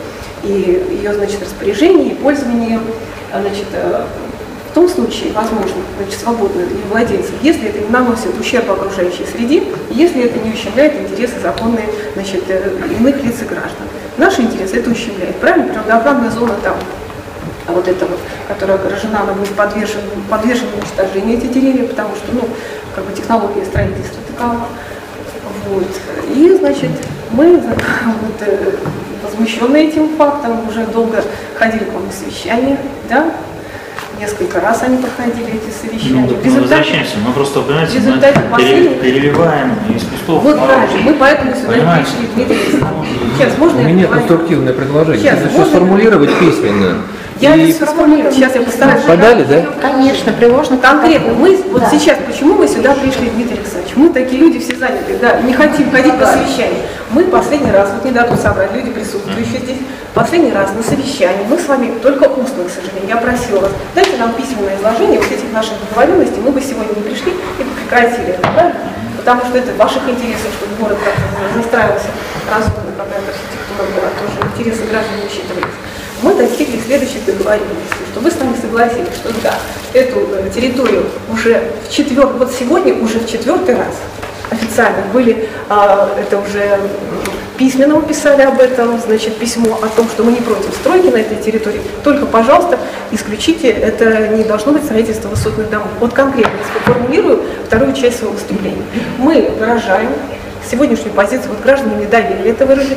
и ее, значит, распоряжение, и пользование, значит, в том случае возможно, значит, свободно для владельцев, если это не наносит ущерб окружающей среде, если это не ущемляет интересы законные, значит, иных лиц и граждан. Наши интересы это ущемляет, правильно? Природоохранная зона там, вот эта вот, которая огражена, она будет подвержена уничтожению эти деревья, потому что, ну, как бы технология строительства такова. Вот. И, значит, мы вот, возмущенные этим фактом уже долго ходили к вам на совещания, да? Несколько раз они проходили эти совещания. Ну, мы возвращаемся, мы просто, понимаете, мы переливаем из кустов. Вот правильно, мы поэтому сюда пришли, Дмитрий Александрович. Сейчас можно У меня конструктивное предложение. Сейчас, Если все сформулировать письменно. Я не сформулирую, сейчас я постараюсь. Подали, да? Конечно, приложено. Конкретно, мы вот сейчас, почему мы сюда пришли, Дмитрий Александрович? Мы такие люди все заняты, да, не хотим ходить на совещание. Мы последний раз, вот недавно собрали, люди присутствующие здесь, последний раз на совещании, мы с вами только устно, к сожалению, я просила вас, дайте нам письменное изложение вот этих наших договоренностей, мы бы сегодня не пришли и бы прекратили это, правильно? Потому что это в ваших интересах, чтобы город как-то застраивался разумно, какая-то архитектура была, тоже интересы граждан не учитывались. Мы достигли следующих договоренностей, что вы с нами согласились, что да, эту территорию уже вот сегодня уже в 4-й раз официально были, это уже письменно писали об этом, значит, письмо о том, что мы не против стройки на этой территории, только, пожалуйста, исключите, это не должно быть строительство высотных домов. Вот конкретно, если формулирую вторую часть своего выступления. Мы выражаем сегодняшнюю позицию, вот граждане мне доверили это выразить,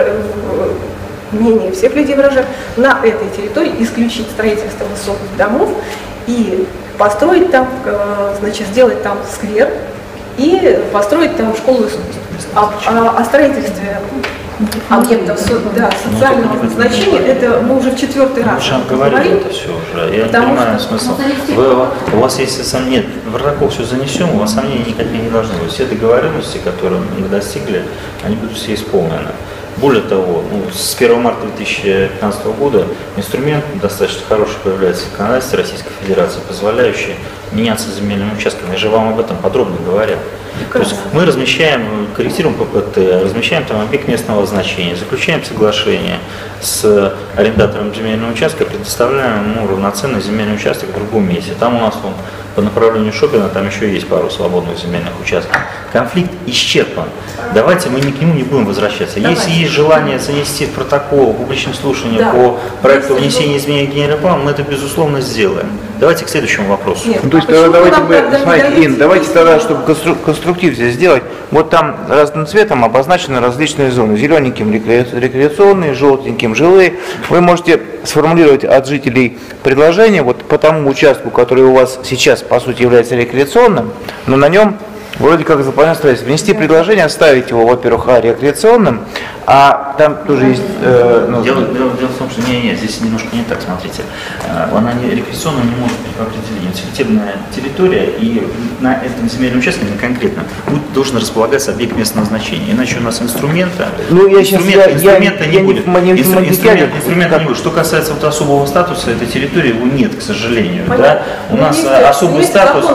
мнение всех людей выражаю, на этой территории исключить строительство высотных домов и построить там, значит, сделать там сквер и построить там школу искусств. О строительстве объектов социального значения, это мы уже в 4-й раз говорим это все уже. Я не понимаю смысл. У вас есть сомнения, нет, в протокол все занесем, у вас сомнений никаких не должно быть. Все договоренности, которые мы достигли, они будут все исполнены. Более того, с 1 марта 2015 года инструмент достаточно хороший появляется в законодательстве Российской Федерации, позволяющий меняться земельными участками. Я же вам об этом подробно говорил. То есть мы размещаем, корректируем ППТ, размещаем там объект местного значения, заключаем соглашение с арендатором земельного участка, предоставляем ему равноценный земельный участок в другом месте. Там у нас по направлению Шопина там еще есть пару свободных земельных участков. Конфликт исчерпан. Давайте мы к нему не будем возвращаться. Если есть желание занести в протокол публичное слушание по проекту внесения изменений в генеральный план, мы это безусловно сделаем. Давайте к следующему вопросу. Ну, то есть тогда давайте смотрите, Ин, давайте тогда, чтобы конструктив здесь сделать, вот там разным цветом обозначены различные зоны. Зелененьким рекреационные, желтеньким жилые. Вы можете сформулировать от жителей предложение вот по тому участку, который у вас сейчас по сути является рекреационным, но на нем вроде как запланировано строительство. Внести предложение, оставить его, во-первых, рекреационным, а там тоже есть... Дело в том, что здесь немножко не так, смотрите. Она рекреационная не может быть по определению. Целебная территория, и на этом земельном участке конкретно должен располагаться объект местного значения. Иначе у нас инструмента не будет. Инструмента не будет. Что касается вот особого статуса этой территории, его нет, к сожалению. Да? У нас особый статус...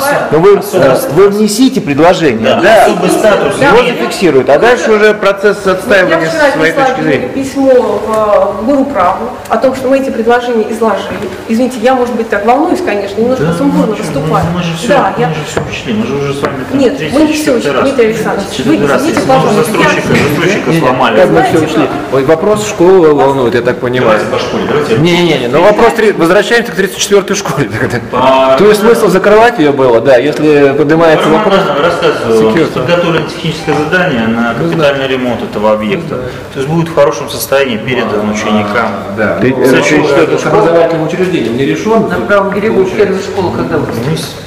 Вы внесите предложение, да, особый статус его зафиксируют, а дальше уже процесс отстаивания своей точки зрения. Письмо в Горуправу о том, что мы эти предложения изложили. Извините, я, может быть, так волнуюсь, конечно, немножко сумбурно выступаю. Мы же все учли, мы же уже с вами нет, мы не все учли, Дмитрий Александрович. Вы извините, пожалуйста. Застройщика сломали. Как мы все учли? Вопрос школы волнует, я так понимаю. Давайте по школе. Не, но вопрос, возвращаемся к 34-й школе. То есть смысл закрывать ее было, да, если поднимается вопрос. Рассказываю, подготовлено техническое задание на капитальный ремонт этого объекта. То есть будет в хорошем состоянии передан ученикам. Да. С образовательным учреждением не решен. На правом берегу первой школы когда будет?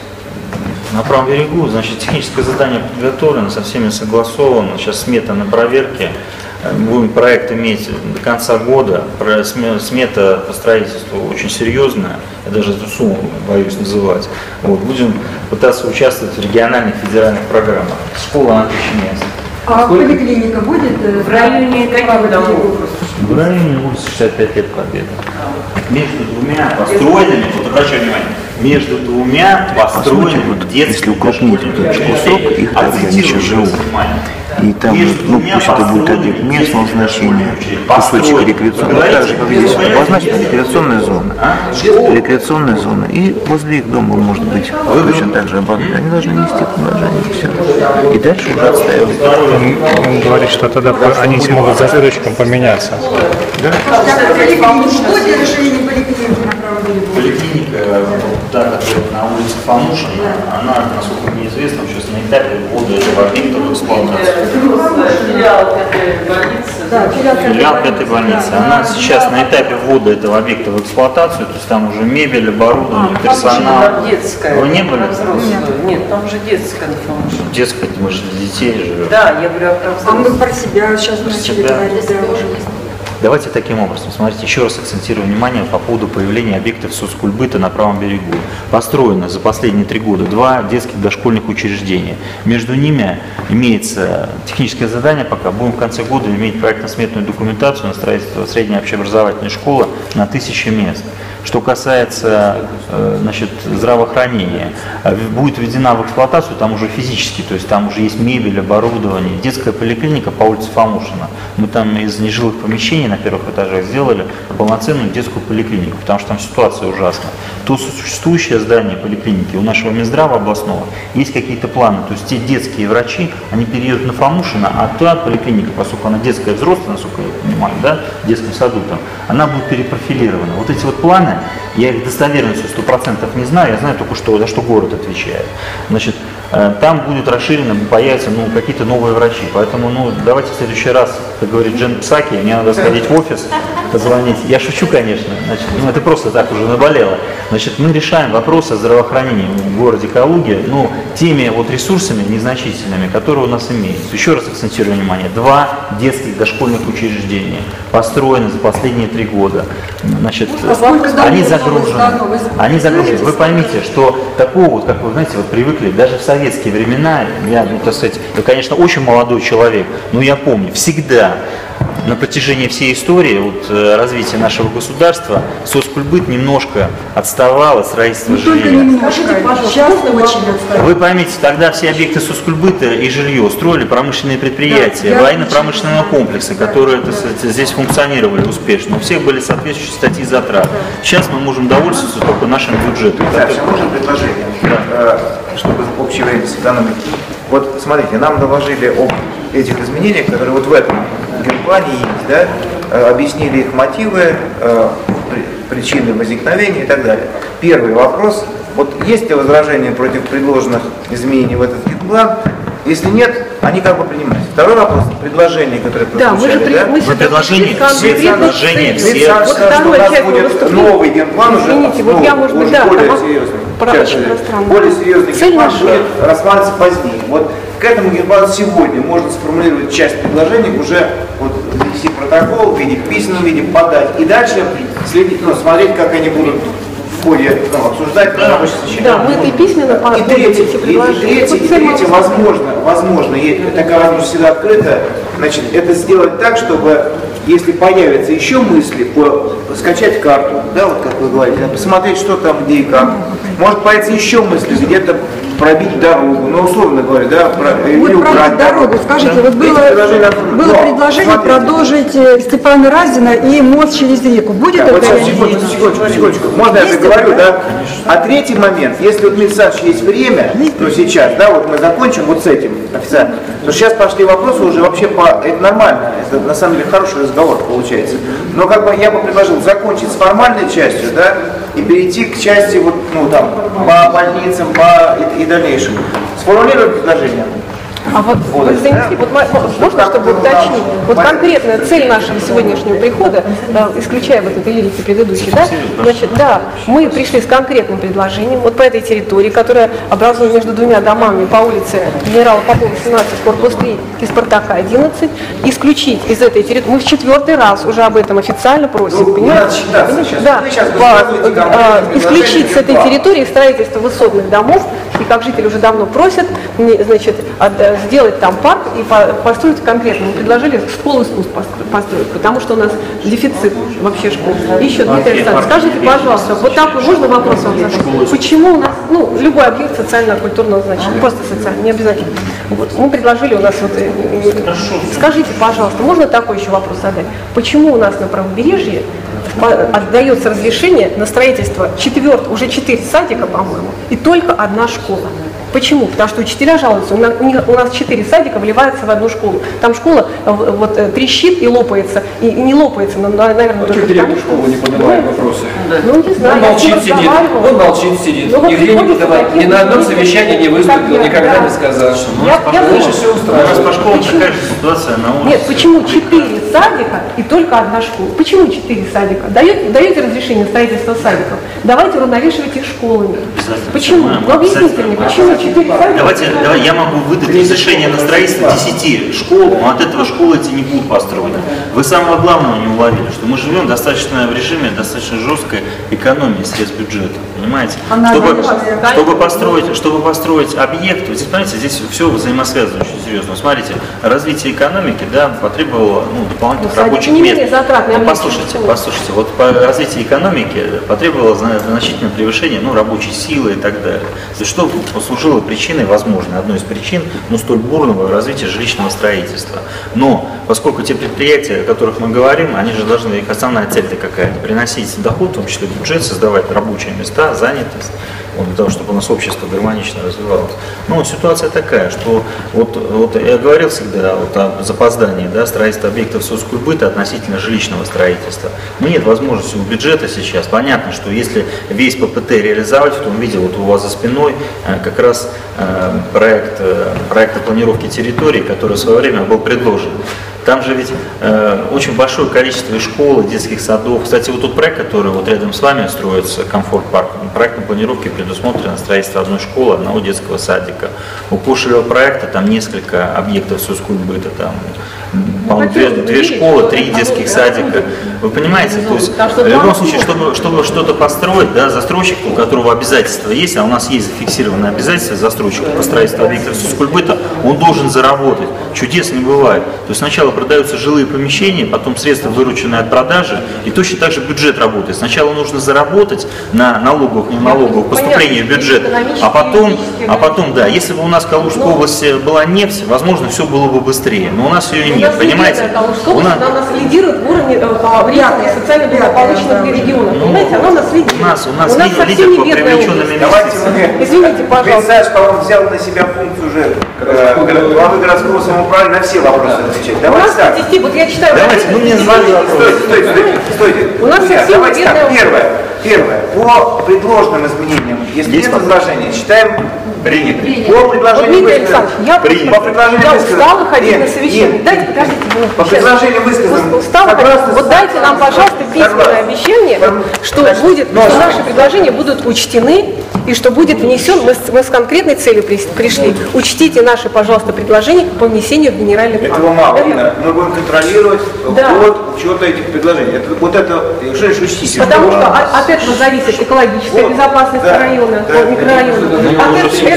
На правом берегу, значит, техническое задание подготовлено, со всеми согласовано. Сейчас смета на проверке. Будем проект иметь до конца года. Смета по строительству очень серьезная. Я даже эту сумму боюсь называть. Вот. Будем пытаться участвовать в региональных федеральных программах. Школа на 1000 мест. А поликлиника будет в районе каких домов? В районе улицы 65 лет Победы. Между двумя построенными, вот обращаю внимание, между двумя построенными детскими дошкольными. Их они живут. и там, ну, пусть это будет объект местного значения, кусочек рекреационного, так же, как здесь обозначена рекреационная зона. Рекреационная зона. И возле их дома может быть точно так же оборудование. Они должны нести предложение, все. И дальше уже отстаивать. Он говорит, что тогда они смогут за следующим поменяться. Поликлиника, та, которая на улице Фанушина, она, насколько мне известно, сейчас на этапе ввода этого объекта в эксплуатацию. Филиал пятой больницы. Она сейчас на этапе ввода этого объекта в эксплуатацию, то есть там уже мебель, оборудование, персонал. Детская. Вы не были? Нет, там же детская на Фанушина. Детская, мы же для детей живем. Да, я говорю про А мы про себя сейчас начали говорить, да, уже. Давайте таким образом. Смотрите, еще раз акцентирую внимание по поводу появления объектов соцкульбыта на правом берегу. Построено за последние 3 года 2 детских дошкольных учреждения. Между ними имеется техническое задание, пока будем в конце года иметь проектно-сметную документацию на строительство средней общеобразовательной школы на 1000 мест. Что касается значит, здравоохранения, будет введена в эксплуатацию там уже физически, то есть там уже есть мебель, оборудование, детская поликлиника по улице Фанушина. Мы там из нежилых помещений на первых этажах сделали полноценную детскую поликлинику, потому что там ситуация ужасная. То существующее здание поликлиники у нашего Минздрава областного есть какие-то планы, то есть те детские врачи, они переедут на Фанушина, а та поликлиника, поскольку она детская взрослая, насколько я понимаю, да, в детском саду там, она будет перепрофилирована. Вот эти вот планы, я их достоверностью 100% не знаю, я знаю только, что, за что город отвечает. Значит, там будет расширено, появятся какие-то новые врачи. Поэтому давайте в следующий раз, как говорит Джен Псаки, мне надо сходить в офис, позвонить. Я шучу, конечно, значит, это просто так уже наболело. Значит, мы решаем вопросы здравоохранения в городе Калуге, теми вот ресурсами незначительными, которые у нас имеются. Еще раз акцентирую внимание, 2 детских дошкольных учреждения построены за последние 3 года. Значит, они загружены. Вы поймите, что такого, вот, как вы знаете, вот привыкли, даже в советские времена, я, так сказать, конечно, очень молодой человек, но я помню, всегда на протяжении всей истории развития нашего государства соцкульбыт немножко отставал от строительства жилья. Сейчас очень отставал. Вы поймите, тогда все объекты соцкульбыта и жилье строили промышленные предприятия, военно-промышленного комплекса, которые здесь функционировали успешно. У всех были соответствующие статьи затрат. Сейчас мы можем довольствоваться только нашим бюджетом. Можно предложение, чтобы общее время сэкономить? Вот смотрите, нам доложили об этих изменениях, которые вот в этом генплане есть, да, объяснили их мотивы, причины возникновения и так далее. Первый вопрос, вот есть ли возражения против предложенных изменений в этот генплан? Если нет, они как бы принимаются. Второй вопрос, предложения, которые прозвучали, да? Мы предложения, все предложения, все. Вот второй часть новый генплан уже, извините, вот я, может быть, да, более серьезный. Более серьезный генплан будет рассматриваться позднее. Вот к этому генплану сегодня можно сформулировать часть предложений, уже вот ввести протокол в виде, в письменном виде, подать. И дальше следить, смотреть, как они будут в ходе обсуждать на рабочей сочинении. Да, мы это и письменно И третье, возможно, и такая возможность всегда открыта, значит, это сделать так, чтобы, если появятся еще мысли, скачать карту, да, вот как вы говорите, посмотреть, что там, где и как. Может появиться еще мысли, где-то пробить дорогу, условно говоря, да, или убрать дорогу. Скажите, вот было предложение продолжить Степана Разина и мост через реку. Будет это? Вот сейчас, секундочку. Можно я договорю, да? А третий момент, если вот, Дмитрий Александрович, есть время, сейчас, да, вот мы закончим вот с этим официально, то сейчас пошли вопросы уже вообще это нормально, это на самом деле хороший разговор получается. Но как бы я бы предложил закончить с формальной частью, да, и перейти к части вот, по больницам, и дальнейшему. Сформулируем предложение. А вот вы занесли, можно, чтобы уточнить, вот конкретная цель нашего сегодняшнего прихода, исключая вот этой лирики предыдущей, да, значит, да, мы пришли с конкретным предложением вот по этой территории, которая образует между 2 домами по улице Генерала Попова 17, корпус 3 и Спартака 11, исключить из этой территории, мы в 4-й раз уже об этом официально просим, понимаете? Да, исключить с этой территории строительство высотных домов, и как жители уже давно просят, значит, сделать там парк и построить конкретно. Мы предложили школу искусств построить, потому что у нас дефицит вообще школ. Еще, Дмитрий Александрович, скажите, пожалуйста, вот такой, можно вопрос вам задать? Почему у нас, ну, любой объект социально-культурного значения, просто социально, не обязательно. Вот, мы предложили у нас вот, скажите, пожалуйста, можно такой еще вопрос задать? Почему у нас на правобережье отдается разрешение на строительство уже 4 садика, по-моему, и только 1 школа? Почему? Потому что учителя жалуются, у нас 4 садика вливаются в одну школу. Там школа вот трещит и лопается, и не лопается, но, наверное, только потому, что он не поднимает вопросы. Ну, не знаю, он молчит, сидит, нигде не поднимает, ни на одном совещании не выступил, никогда не сказал. Лучше все устраивает. У нас по школам такая же ситуация на улице. Нет, почему 4 садика и только 1 школа? Почему 4 садика? Даете разрешение на строительство садиков? Давайте уравновешивать их школами. Почему? Ну, объясните мне, почему 4 садика? Давайте, я могу выдать разрешение на строительство 10 школ, но от этого школы эти не будут построены. Вы самого главного не уловили, что мы живем достаточно в режиме достаточно жесткой экономии средств бюджета, понимаете? Чтобы построить объект, вы понимаете, здесь все взаимосвязано очень серьезно. Смотрите, развитие экономики, да, потребовало дополнительных рабочих мест. Послушайте, вот по развитию экономики потребовало значительное превышение рабочей силы и так далее. То есть что послужило причиной, возможно, одной из причин, столь бурного развития жилищного строительства. Но поскольку те предприятия, о которых мы говорим, они же должны, их основная цель-то какая-то, приносить доход, в том числе бюджет, создавать рабочие места, занятость, для того, чтобы у нас общество гармонично развивалось. Но ситуация такая, что вот я говорил всегда о запоздании, да, строительства объектов соцкультбыта относительно жилищного строительства. Но нет возможности у бюджета сейчас. Понятно, что если весь ППТ реализовать в том виде, вот у вас за спиной как раз проект планировки территорий, который в свое время был предложен. Там же ведь очень большое количество и школ, и детских садов. Кстати, вот тот проект, который вот рядом с вами строится, комфорт-парк, проектной планировке предусмотрено строительство 1 школы, 1 детского садика. У Кошелева проекта там несколько объектов соцкультбыта, там, по-моему, 2 школы, 3 детских садика. Вы понимаете, то есть в любом случае, чтобы что-то построить, да, застройщик, у которого обязательства есть, а у нас есть зафиксированное обязательство застройщика по строительству объектов соцкультбыта, он должен заработать. Чудес не бывает. То есть сначала продаются жилые помещения, потом средства, вырученные от продажи, и точно так же бюджет работает. Сначала нужно заработать на налоговых, не налоговых поступлениях в бюджет, а потом, да, если бы у нас в Калужской области была нефть, возможно, все было бы быстрее, но у нас ее нет, понимаете? Она нас лидирует в уровне социально благополучных регионов, понимаете, она нас лидирует. У нас лидер по привлеченным инвестициям. Извините, пожалуйста. Представь, что он взял на себя функцию уже главы городского самоуправления на все вопросы отвечать. Давайте так. Вот я читаю. Давайте, не задали вопрос. Стойте. У нас совсем Первое. По предложенным изменениям, если нет возражений, считаем принятым. По предложению я устала ходить на совещание. Дайте, подождите. По предложению высказанным. Вот дайте нам, пожалуйста, письменное обещание, что наши предложения будут учтены и что будет внесен, мы с конкретной целью пришли. Учтите наши, пожалуйста, предложения по внесению в генеральный план. Этого мало. Мы будем контролировать ход учета этих предложений. Что же учтите? Потому что от этого зависит экологическая безопасность района, микрорайона.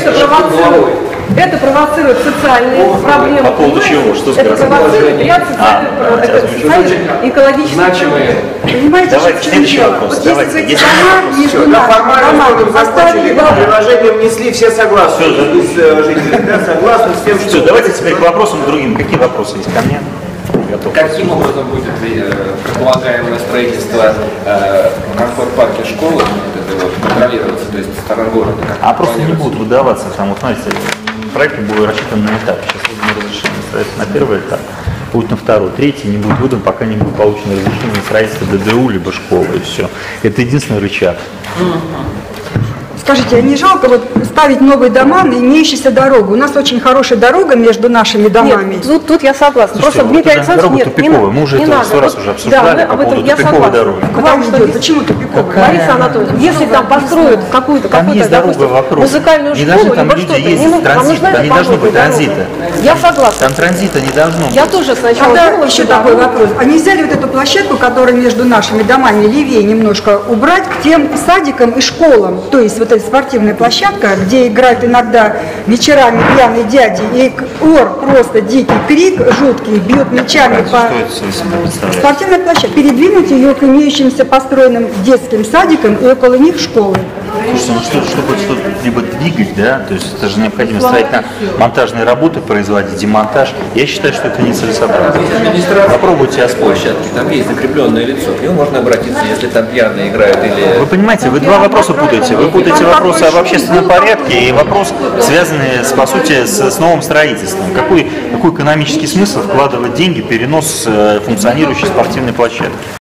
Это провоцирует социальные проблемы. По поводу чего? Что это провоцирует ряд социальных экологических проблем. Понимаете, давайте следующий вопрос. Давайте, если между нами поставили предложение, внесли, все согласны. Согласны с тем, что... Все, давайте теперь к вопросам другим. Какие вопросы есть ко мне? Каким образом будет предполагаемое строительство комфорт-парка школы контролироваться, то есть сторон города? Просто не будут выдаваться, там, вот знаете, проекты будут рассчитаны на этап. Сейчас выдано разрешение строительства на 1-й этап, будет на 2-й, 3-й не будет выдан, пока не будет получено разрешение на строительство ДДУ либо школы, и все. Это единственный рычаг. Скажите, а не жалко ставить новые дома на имеющуюся дорогу? У нас очень хорошая дорога между нашими домами. Нет, тут я согласна. Слушайте, просто Дмитрий Александрович, тупиковая. Мы уже это 100 раз уже обсуждали по поводу тупиковой дороги. Почему тупиковая? Лариса Анатольевна, если там построят какую-то музыкальную школу, либо что-то, нам нужна эта поворотная дорога. Я согласна. Там транзита не должно быть. Я тоже сначала думала, еще такой вопрос. А нельзя ли вот эту площадку, которая между нашими домами левее немножко, убрать к тем садикам и школам? То есть вот стоит спортивная площадка, где играют иногда вечерами пьяные дяди, и ор, просто дикий крик, жуткий, бьют мячами по... Спортивная площадка. Передвинуть ее к имеющимся построенным детским садикам и около них школы. Слушайте, ну чтобы что-либо двигать, да, то есть это же необходимо строительно-монтажные работы производить, демонтаж. Я считаю, что это нецелесообразно. Попробуйте оспорить. Там есть закрепленное лицо, к нему можно обратиться, если там пьяные играют или... Вы понимаете, вы два вопроса путаете. Вы путаете вопросы об общественном порядке и вопрос, связанный, по сути, с новым строительством. Какой экономический смысл вкладывать деньги в перенос функционирующей спортивной площадки?